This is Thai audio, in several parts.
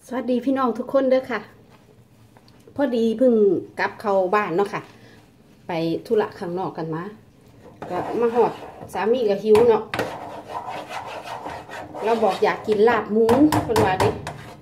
สวัสดีพี่น้องทุกคนเด้อค่ะพอดีเพิ่งกลับเข้าบ้านเนาะค่ะไปธุระข้างนอกกันมาก็มาหอดสามีกับหิวเนาะเราบอกอยากกินลาบหมูคนว่าดิ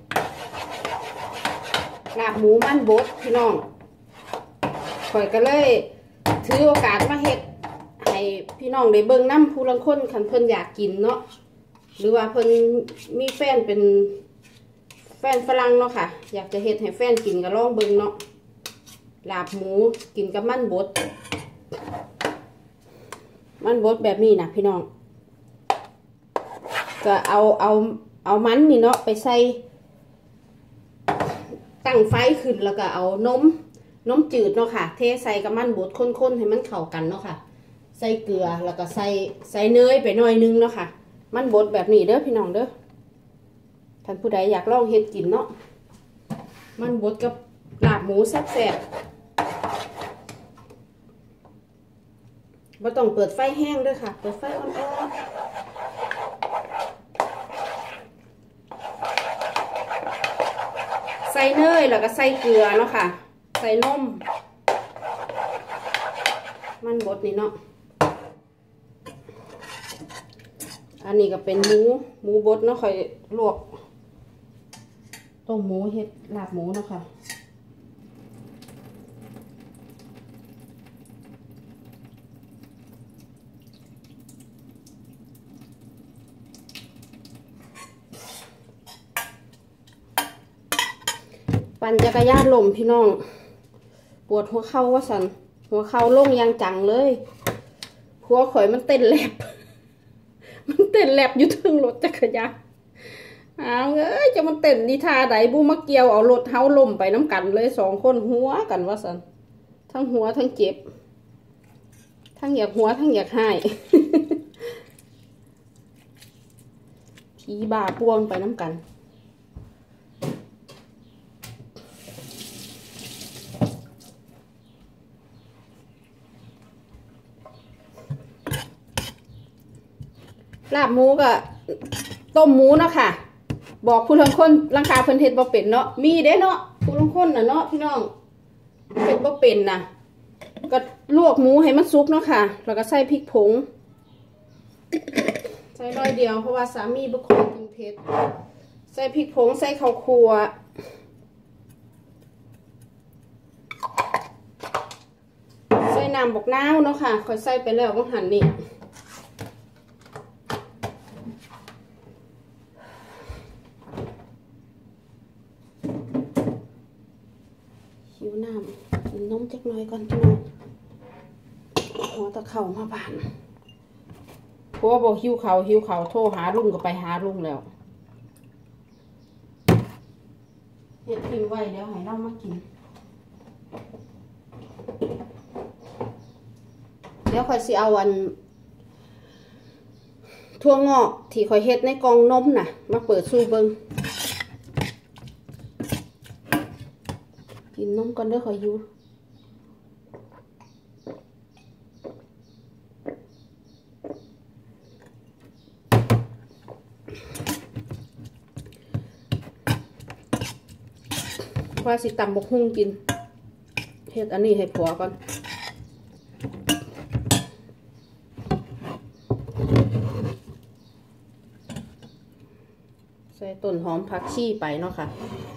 ลาบหมูมันบดพี่น้องข่อยก็เลยถือโอกาสมาเฮ็ดให้พี่น้องได้เบิ่งน้ำผู้ลังคนคันเพิ่นอยากกินเนาะหรือว่าเพิ่นมีแฟนเป็นแฟนฝรั่งเนาะค่ะอยากจะเฮ็ดให้แฟนกินก็ลองเบิ่งเนาะลาบหมูกินกับมันบดแบบนี้นะพี่น้องก็เอามันนี่เนาะไปใส่ตั้งไฟขึ้นแล้วก็เอานมจืดเนาะค่ะเทใส่กับมันบดข้นๆให้มันเข้ากันเนาะค่ะใส่เกลือแล้วก็ใส่เนยไปหน่อยนึงเนาะค่ะมันบดแบบนี้เด้อพี่น้องเด้อท่านผู้ใดอยากลองเฮ็ดกินเนาะมันบดกับลาบหมูแซ่บๆบ่ต้องเปิดไฟแห้งด้วยค่ะเปิดไฟอ่อนๆใส่เนยแล้วก็ใส่เกลือเนาะค่ะใส่นมมันบดนี่เนาะอันนี้ก็เป็นหมูบดเนาะค่อยลวกต้มหมูเฮ็ดลาบหมูเนาะค่ะปั่นจักรยานล้มพี่น้องปวดหัวเข่าว่าสันหัวเข่าลงอย่างจังเลยหัวข่อยมันเต้นแลบอยู่ทึงรถจักรยานเอาเอ้ยจะมันเต้นดีท่าใดบูมาเกี่ยวเอารถเฮาล้มไปน้ำกันเลยสองคนหัวกันว่าสันทั้งหัวทั้งเจ็บทั้งอยากหัวทั้งอยากหายผีบ้าป่วงไปน้ำกันลาบหมูกับต้มหมูเนาะค่ะบอกผู้ลังคนลังคาเพิ่นเฮ็ดบ่เป็นเนาะมีเด้เนาะผู้ลังคนน่ะเนาะพี่น้องเฮ็ดบ่เป็นน่ะก็ลวกหมูให้มันสุกเนาะค่ะแล้วก็ใส่พริกผงใส่น้อยเดียวเพราะว่าสามีบ่ค่อยกินเผ็ดใส่พริกผงใส่ข้าวคั่วใส่น้ำบักนาวเนาะค่ะค่อยใส่ไปแล้วบ่หั่นนี่หิวน้ำกินนมจักหน่อยก่อนพี่น้องหัวตะเข่ามาบานเพราะว่าบอกหิวเขาโทรหาลุงก็ไปหาลุงแล้วเฮ็ดทิ้งไว้แล้วให้เรามากินเดี๋ยวค่อยสิเอาถั่วงอกที่ค่อยเฮ็ดในกล่องนมน่ะมาเปิดสู้เบิ่งกินนมก่อนเด้อขออยู่ว่าสิตำบกหุ่งกินเฮ็ดอันนี้ให้ผัวก่อนใส่ต้นหอมผักชีไปเนาะค่ะ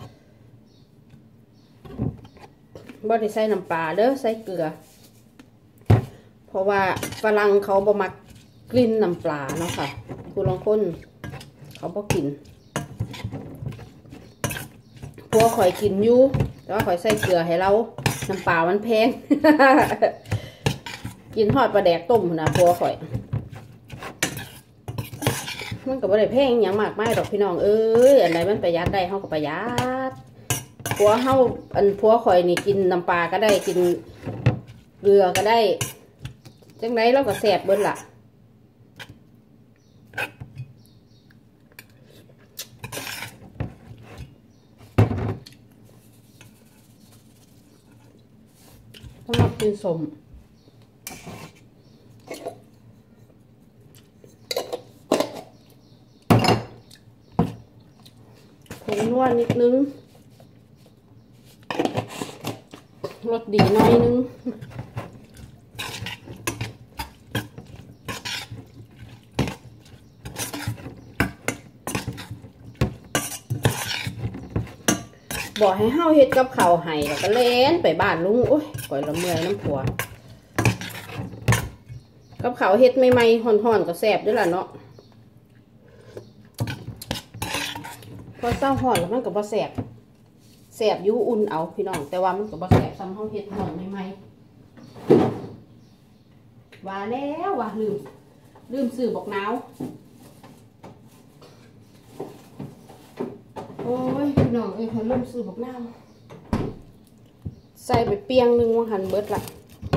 บ่ได้ใส่น้ำปลาเด้อใส่เกลือเพราะว่าฝรั่งเขาบ่มักกลิ่นน้ำปลาเนาะค่ะผู้ลางคนเขาบ่กินพวกข่อยกินอยู่แต่ว่าข่อยใส่เกลือให้เราน้ำปลามันแพง กินทอดปลาแดกต้มนะพวกข่อยมันก็บ่ได้แพงอย่างมากมายดอกพี่น้องเอ้ยอันไหนมันประหยัดได้เฮาก็ประหยัดผัวเฮาผัวข่อยนี่กินน้ำปลาก็ได้กินเกลือก็ได้จังไดเราก็แซ่บเบิดล่ะสำหรับกินสมผงนัวนิดนึงรสดีน้อยนึงบอกให้เฮาเฮ็ดกับข้าวให้แล้วก็เล่นไปบ้านลุงโอ้ยก่อยละเมื่อยน้ำผัวกับข้าวเฮ็ดใหม่ๆห่อนๆก็แซ่บด้วยล่ะเนาะพอเต้าห่อนแล้วมันก็บ่แซ่บแซ่บอยู่อุ่นเอาพี่น้องแต่ว่ามันก็บ่แซ่บซ้ำเฮาเฮ็ดห่อนใหม่ๆว่าแล้วว่าลืมซื้อบอกนาวโอ้ยพี่น้องเอ้ยเขาลืมซื้อบอกนาวใส่ไปเปียงนึงว่าหั่นเบิดละ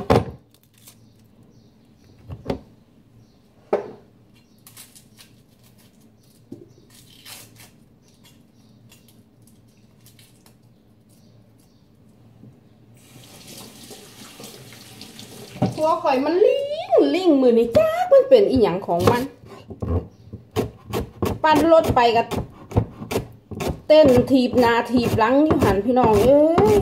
หัวข่อยมันลิงมือนี่จ้ามันเป็นอีหยังของมันปั่นรถไปกับเต้นถีบหน้าถีบหลังอยู่หันพี่น้องเอ้ย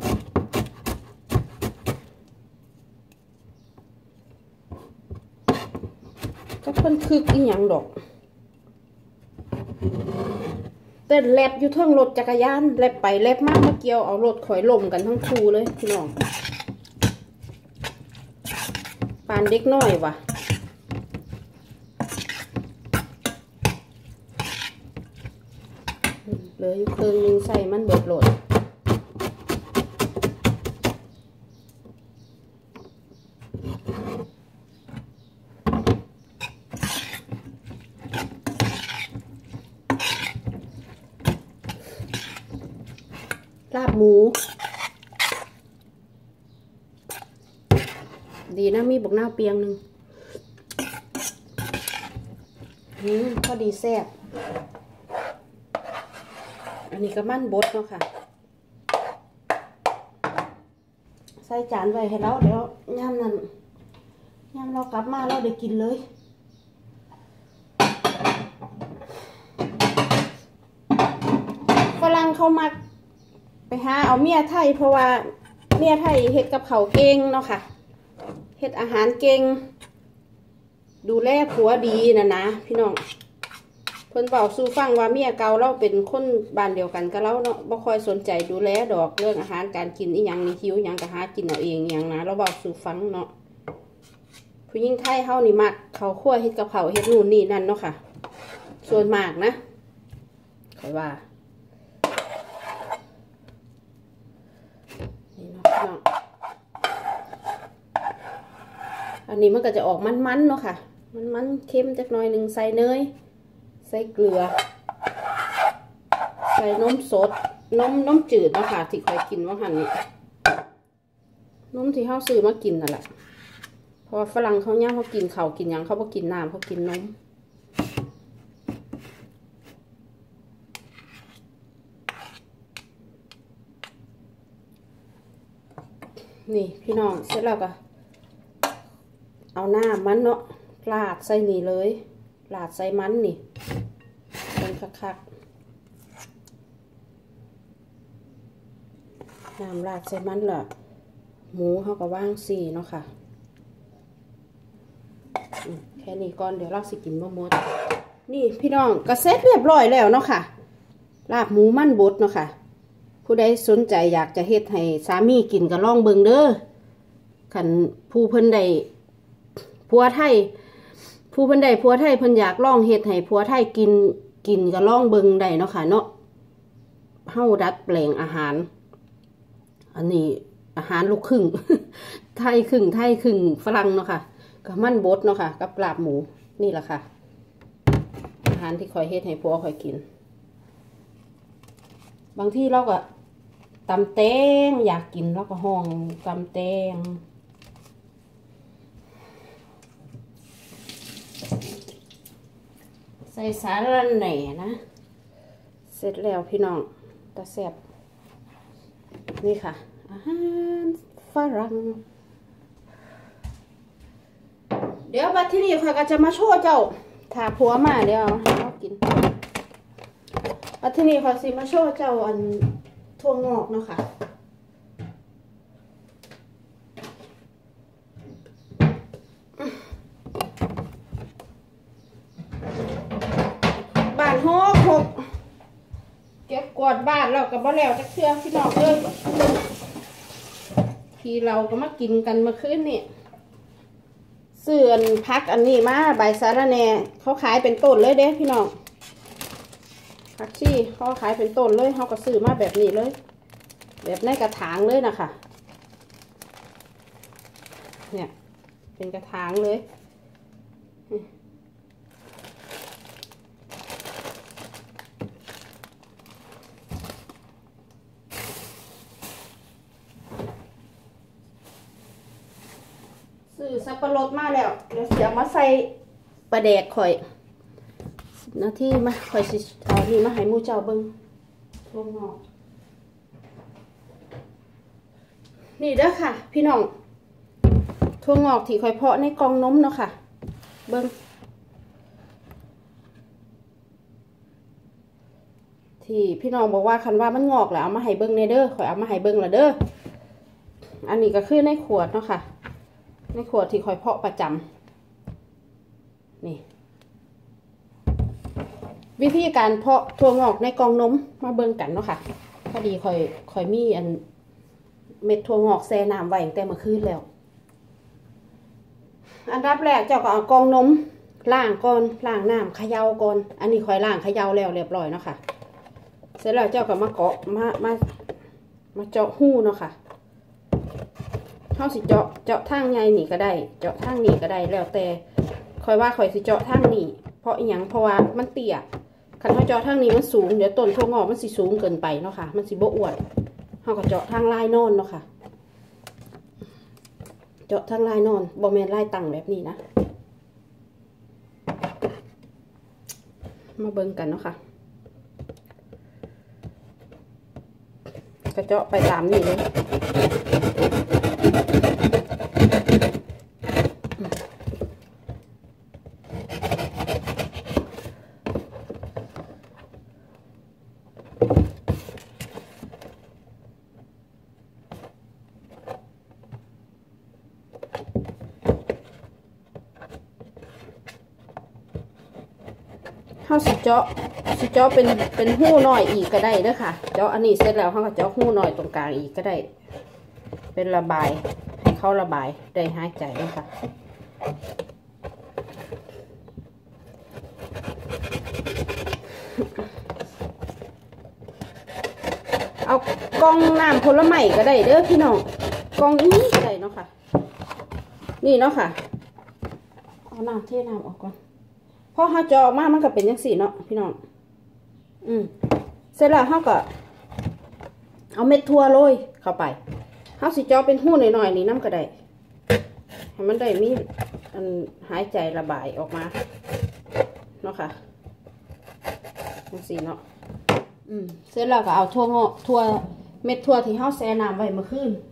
ก็เพิ่นคึกอีหยังดอกเต้นแลบอยู่เทิงรถจักรยานแลบไปแลบมาเกี่ยวเอารถข่อยล่มกันทั้งคู่เลยพี่น้องปานเด็กน้อยว่ะเลยเครื่องนึงใส่มันเบิดโหลดลาบหมูดีนะมีบักนาวเปียงหนึ่งพอดีแซ่บอันนี้ก็มันบดเนาะค่ะใส่จานไว้ให้เราเดี๋ยวย่ำนั้นย่ำเรากลับมาเราได้กินเลยฝรั่งเขามาไปหาเอาเมียไทยเพราะว่าเมียไทยเฮ็ดกับเขาเก่งเนาะค่ะเฮ็ดอาหารเก่งดูแลผัวดีนะพี่น้องเพิ่นบอกสู่ฟังว่าเมียเก่าเราเป็นคนบ้านเดียวกันกับเราเนาะบ่ค่อยสนใจดูแลดอกเรื่องอาหารการกินอีหยังนี่หิวหยังก็หากินเอาเองหยังนะเราบอกสู่ฟังเนาะผู้หญิงไทยเฮานี่มักข้าวคั่วเฮ็ดกับข้าวเฮ็ดนู่นนี่นั่นเนาะค่ะส่วนมากนะค่อยว่านี่เนาะอันนี้มันก็จะออกมันๆเนาะค่ะมันเค็มจักหน่อยนึงใส่เนยใส่เกลือใส่นมสดนมจืดเนาะค่ะที่เคยกินว่าหั่นนี่นมที่เขาซื้อมากินนั่นแหละเพราะฝรั่งเขาเนี่ยเขากินข้าวกินหยังเขาบ่กินน้ำเขากินนมนี่พี่น้องเสร็จแล้วก็เอาหน้ามันเนาะราดใส่นี่เลยราดใส่มันนี่เป็นคักๆน้ำราดใส่มันล่ะหมูเขาก็ว่างสี่เนาะค่ะแค่นี้ก่อนเดี๋ยวเราสิกินบ่หมดนี่พี่น้องก็เสร็จเรียบร้อยแล้วเนาะค่ะลาบหมูมันบดเนาะค่ะผู้ใดสนใจอยากจะเฮ็ดให้สามีกินก็ลองเบิ่งเด้อคันผู้เพิ่นได้ผัวไทยเพิ่นอยากลองเฮ็ดให้ผัวไทยกินก็ลองเบิ่งได้เนาะค่ะเนาะเฮาดัดแปลงอาหารอันนี้อาหารลูกครึ่ง ไทยครึ่งฝรั่งเนาะค่ะกับมันบดเนาะค่ะกับลาบหมูนี่แหละค่ะอาหารที่คอยเฮ็ดให้ผัวคอยกินบางที่เราก็ตำแตงอยากกินเราก็ห้องตำแตงใส่สาระแหน่นะเสร็จแล้วพี่น้องตาแซ่บนี่ค่ะอาหารฝรั่งเดี๋ยวบัดที่นี่ค่ะก็จะมาโชว์เจ้าถ้าผัวมาเดี๋ยวเอากินทีนี้ขอสิมาโชว์เจ้าอันถั่วงอกเนาะค่ะบ้านหกเก็บกวาดบ้านเรากับบ้านแล้วจะเชื่อพี่น้องเลยพี่เราก็มากินกันเมื่อคืนนี่เสื่อนพักอันนี้มาใบสาระแหน่เขาขายเป็นต้นเลยเด้พี่น้องผักชีเขาขายเป็นต้นเลยเขาก็ซื้อมาแบบนี้เลยแบบในกระถางเลยนะคะเนี่ยเป็นกระถางเลยซื้อสับปะรดมาแล้วเดี๋ยวเสียมาใส่ปลาแดกข่อย10 นาทีมาข่อยสิเอานี่มาให้หมูเจ้าเบิ้งถั่วงอกนี่เด้อค่ะพี่น้องถั่วงอกที่ข่อยเพาะในกล่องนมเนาะค่ะเบิ้งที่พี่น้องบอกว่าคันว่ามันงอกแล้วเอามาให้เบิ้งในเด้อข่อยเอามาให้เบิ้งละเด้ออันนี้ก็คือในขวดเนาะค่ะในขวดที่ข่อยเพาะประจำนี่วิธีการเพาะถั่วงอกในกล่องนมมาเบิ่งกันเนาะค่ะพอดีค่อยมีอันเม็ดถั่วงอกแช่น้ำไว้ตั้งแต่เมื่อคืนแล้วอันดับแรกเจ้าก็เอากล่องนมล้างก่อนล้างน้ำเขย่าก่อนอันนี้ค่อยล้างเขย่าแล้วเรียบร้อยเนาะค่ะเสร็จแล้วเจ้าก็มาเกาะมาเจาะหู้เนาะค่ะเขาสิเจาะทางใหญ่นี่ก็ได้เจาะทางนี่ก็ได้แล้วแต่ค่อยว่าค่อยสิเจาะทางนี่เพราะอีหยังเพราะว่ามันเตี้ยคันเขาเจาะทางนี้มันสูงเดี๋ยวต้นถั่วงอกมันสิสูงเกินไปเนาะค่ะมันสิบ่อ้วนเขาก็เจาะทางลายนอนเนาะค่ะเจาะทางลายนอนบ่แม่นลายตั้งแบบนี้นะมาเบิ่งกันเนาะค่ะก็เจาะไปตามนี่เลยเขาสิเจาะเป็นหู้หน่อยอีกก็ได้เด้อค่ะเจาะอันนี้เสร็จแล้วเขาก็เจาะหู้หน่อยตรงกลางอีกก็ได้เป็นระบายให้เขาระบายได้หายใจนะคะเอากล่องน้ำผลไม้ก็ได้เด้อพี่น้องกล่องนี้ก็ได้เนาะค่ะนี่เนาะค่ะเอาน้ำเทน้ำออกก่อนพอเขาเจาะออกมามันก็เป็นอย่างสี่เนาะพี่น้องเสร็จแล้วเขาก็เอาเม็ดถั่วโรยเข้าไปเขาสิเจาะเป็นหู้หน่อยๆนี่น้ำก็ได้ให้มันได้มีอันหายใจระบายออกมาเนาะค่ะอย่างสี่เนาะเสร็จแล้วก็เอาถั่วเม็ดถั่วที่เขาแช่น้ำไว้เมื่อคืน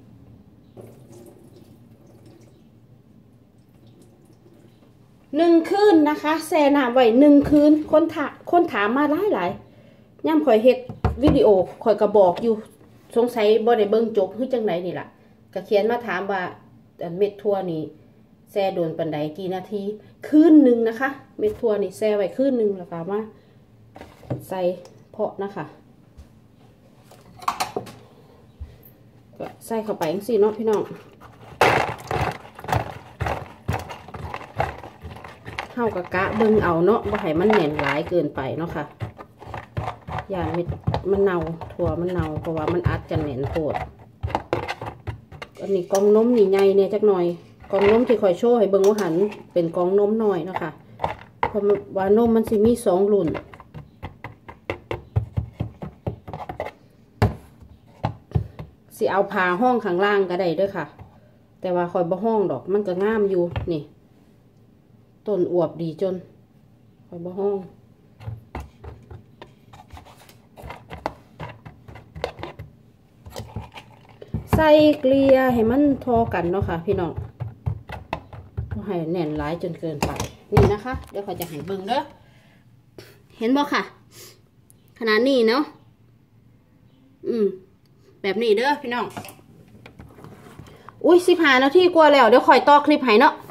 1 คืนนะคะแช่น้ำไว้1 คืนคนถามมาหลายย่ำข่อยเฮ็ดวิดีโอข่อยก็บอกอยู่สงสัยบ่ได้เบิ่งจบคือจังไหนนี่ล่ะก็เขียนมาถามว่าเม็ดถั่วนี่แช่โดนปานใดกี่นาทีคืนนึงนะคะเม็ดถั่วนี่แช่ไว้คืนนึงแล้วก็มาใส่เพาะนะคะก็ใส่เข้าไปจังซี่เนาะพี่น้องเฮากะกะเบิ่งเอาเนาะบ่ให้มันแน่นหลายเกินไปเนาะค่ะอย่ามันเน่าถั่วมันเน่าเพราะว่ามันอัดกันแน่นโพดอันนี้กองนมนี่ใหญ่เนี่ยจักหน่อยกองนมที่คอยโชว์ให้เบิ่งว่าหันเป็นกองนมหน่อยเนาะค่ะเพราะว่านมมันสิมี2 รุ่นสิเอาผ่าห้องข้างล่างก็ได้เด้อค่ะแต่ว่าคอยบ่ห้องดอกมันก็งามอยู่นี่ต้นอวบดีจนคอยบ่ห้องใส่เกลียให้มันทอกันเนาะค่ะพี่น้องบ่ให้แน่นหลายจนเกินไปนี่นะคะเดี๋ยวเขาจะให้เบิ่งเด้อเห็นบ่ค่ะขนาดนี้เนาะแบบนี้เด้อพี่น้องอุ้ย15 นาทีกว่าแล้วเดี๋ยวค่อยต่อคลิปให้เนาะ